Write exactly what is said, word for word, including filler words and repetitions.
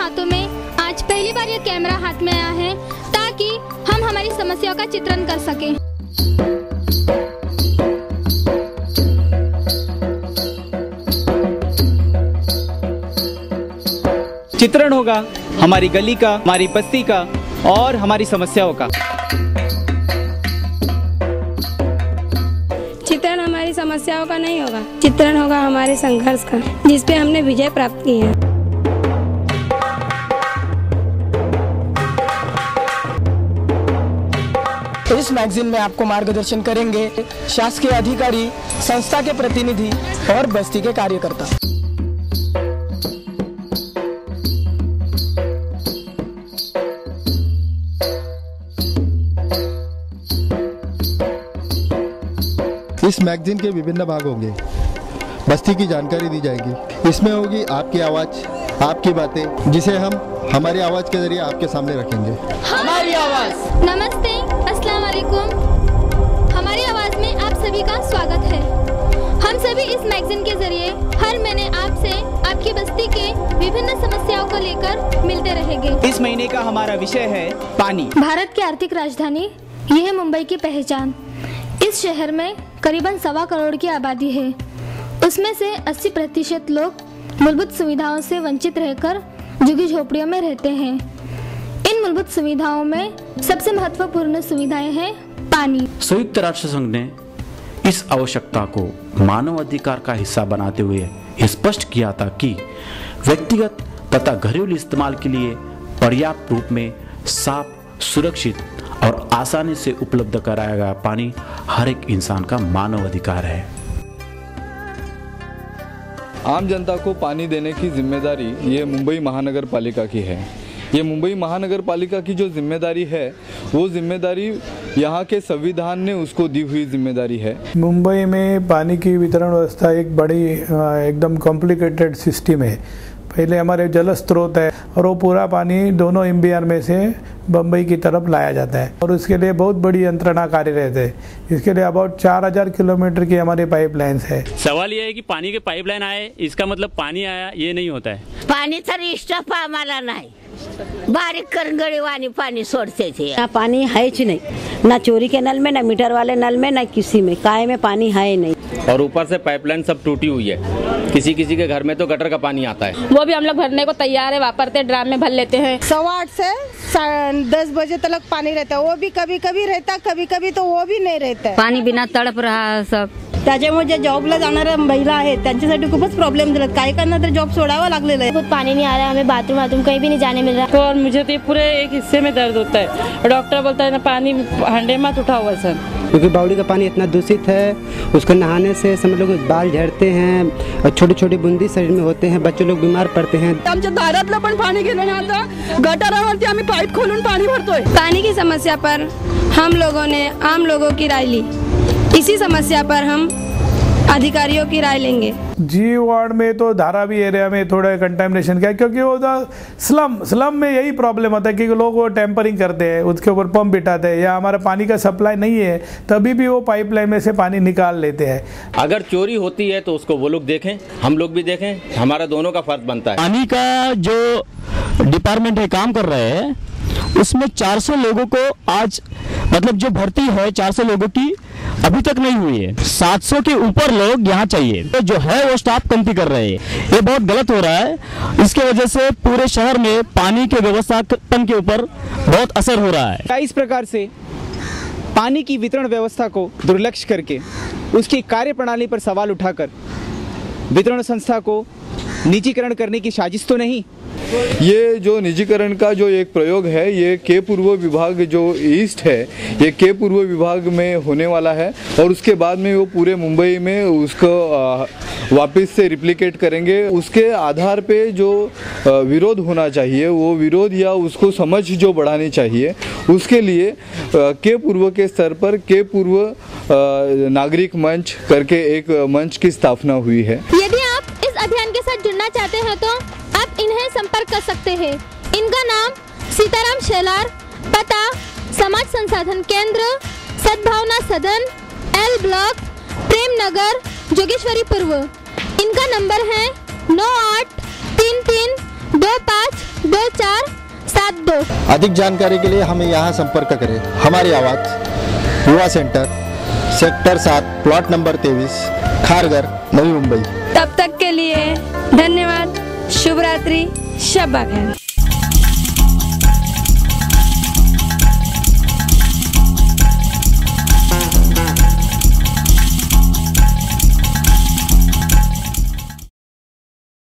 हाथों में आज पहली बार ये कैमरा हाथ में आया है ताकि हम हमारी समस्याओं का चित्रण कर सकें। चित्रण होगा हमारी गली का, हमारी बस्ती का और हमारी समस्याओं का। चित्रण हमारी समस्याओं का नहीं होगा, चित्रण होगा हमारे संघर्ष का, जिस पे हमने विजय प्राप्त की है। इस मैगजीन में आपको मार्गदर्शन करेंगे शासकीय अधिकारी, संस्था के प्रतिनिधि और बस्ती के कार्यकर्ता। इस मैगजीन के विभिन्न भाग होंगे। बस्ती की जानकारी दी जाएगी। इसमें होगी आपकी आवाज़, आपकी बातें, जिसे हम हमारी आवाज़ के जरिए आपके सामने रखेंगे। हमारी आवाज़। नमस्ते, अस्सलाम वालेकुम। हमारी आवाज़ में आप सभी का स्वागत है। हम सभी इस मैगजीन के जरिए हर महीने आपसे आपकी बस्ती के विभिन्न समस्याओं को लेकर मिलते रहेंगे। इस महीने का हमारा विषय है पानी। भारत की आर्थिक राजधानी ये है मुंबई की पहचान। इस शहर में करीबन सवा करोड़ की आबादी है। उसमें से अस्सी प्रतिशत लोग मूलभूत सुविधाओं से वंचित रहकर झुग्गी झोपड़ियों में रहते हैं। इन मूलभूत सुविधाओं में सबसे महत्वपूर्ण सुविधाएं हैं पानी। संयुक्त राष्ट्र संघ ने इस आवश्यकता को मानव अधिकार का हिस्सा बनाते हुए स्पष्ट किया था कि व्यक्तिगत तथा घरेलू इस्तेमाल के लिए पर्याप्त रूप में साफ, सुरक्षित और आसानी से उपलब्ध कराया गया पानी हर एक इंसान का मानव अधिकार है। आम जनता को पानी देने की जिम्मेदारी ये मुंबई महानगर पालिका की है। ये मुंबई महानगर पालिका की जो जिम्मेदारी है वो जिम्मेदारी यहाँ के संविधान ने उसको दी हुई जिम्मेदारी है। मुंबई में पानी की वितरण व्यवस्था एक बड़ी एकदम कॉम्प्लिकेटेड सिस्टम है। पहले हमारे जल स्रोत है और वो पूरा पानी दोनों एमबीआर में से बम्बई की तरफ लाया जाता है और उसके लिए बहुत बड़ी यंत्रणा कार्य रहते हैं। इसके लिए अबाउट चार हजार किलोमीटर की हमारी पाइपलाइंस है। सवाल ये है कि पानी के पाइपलाइन आए, इसका मतलब पानी आया ये नहीं होता है। पाणी तर स्टॉप आम्हाला नाही, बारीक करंगडीवाणी पानी सोडते थे। ना पानी है ही नहीं, ना चोरी के नल में, ना मीटर वाले नल में, ना किसी में, काय में पानी है नहीं। और ऊपर से पाइपलाइन सब टूटी हुई है। किसी किसी के घर में तो गटर का पानी आता है, वो भी हम लोग भरने को तैयार है, वापरते ड्राम में भर लेते हैं। सवा आठ से दस बजे तक पानी रहता है, वो भी कभी कभी रहता, कभी कभी तो वो भी नहीं रहता। पाणी बिना तडप रहा सब। त्याच्यामुळे जे जॉबला जाणाऱ्या महिला आहेत त्यांच्यासाठी खूपच प्रॉब्लेम झाला। काय करणार तर जॉब सोडावा लागलेला है। खुद पानी नहीं आ रहा है, हमें बाथरूम बाथरूम कहीं भी नहीं जाने मिल रहा। तो और मुझे तो पूरे एक हिस्से में दर्द होता है। डॉक्टर बोलता है ना पानी हंडे मत उठाओ सर, क्योंकि बावड़ी का पानी इतना दूषित है। उसको नहाने से समझ लो बाल झड़ते हैं और छोटी छोटी बूंदी शरीर में होते हैं, बच्चे लोग बीमार पड़ते हैं। आमच्या दारातलं पण पाणी गेलं ना, आता गटारावरती आम्ही पाईप खोलून पाणी भरतोय। पानी की समस्या पर हम लोगों ने आम लोगों की राय ली। इसी समस्या पर हम अधिकारियों की राय लेंगे। जी वार्ड में तो धारावी एरिया में थोड़ा कंटेमिनेशन का है, क्योंकि वो स्लम स्लम में यही प्रॉब्लम होता है कि लोग वो टेम्परिंग करते हैं, उसके ऊपर पंप बिठाते हैं, या हमारा पानी का सप्लाई नहीं है तभी भी वो पाइपलाइन में से पानी निकाल लेते हैं। अगर चोरी होती है तो उसको वो लोग देखें, हम लोग भी देखें, हमारा दोनों का फर्ज बनता है। पानी का जो डिपार्टमेंट है काम कर रहे हैं, उसमें चार सौ लोगों को आज मतलब जो भर्ती है चार सौ लोगों की अभी तक नहीं हुई है। सात सौ के ऊपर लोग यहाँ चाहिए, तो जो है वो स्टाफ कमती कर रहे हैं। ये बहुत गलत हो रहा है। इसके वजह से पूरे शहर में पानी के व्यवस्थापन के ऊपर बहुत असर हो रहा है। इस प्रकार से पानी की वितरण व्यवस्था को दुर्लक्ष्य करके उसकी कार्यप्रणाली पर सवाल उठाकर वितरण संस्था को निजीकरण करने की साजिश तो नहीं। ये जो निजीकरण का जो एक प्रयोग है, ये के पूर्व विभाग जो ईस्ट है, ये के पूर्व विभाग में होने वाला है और उसके बाद में वो पूरे मुंबई में उसको वापस से रिप्लिकेट करेंगे। उसके आधार पे जो विरोध होना चाहिए, वो विरोध या उसको समझ जो बढ़ानी चाहिए, उसके लिए के पूर्व के स्तर पर के पूर्व नागरिक मंच करके एक मंच की स्थापना हुई है। यदि आप इस अभियान के साथ जुड़ना चाहते हैं तो आप इन्हें संपर्क कर सकते हैं। इनका नाम सीताराम शेलार, पता समाज संसाधन केंद्र, सद्भावना सदन, एल ब्लॉक, प्रेम नगर, जोगेश्वरी पूर्व। इनका नंबर है नौ आठ तीन तीन दो पाँच दो चार सात दो। अधिक जानकारी के लिए हमें यहाँ संपर्क करें। हमारी आवाज़ युवा सेंटर, सेक्टर सात, प्लॉट नंबर तेईस, खारघर, नवी मुंबई। तब तक के लिए धन्यवाद। शुभ रात्रि, शब बखैर।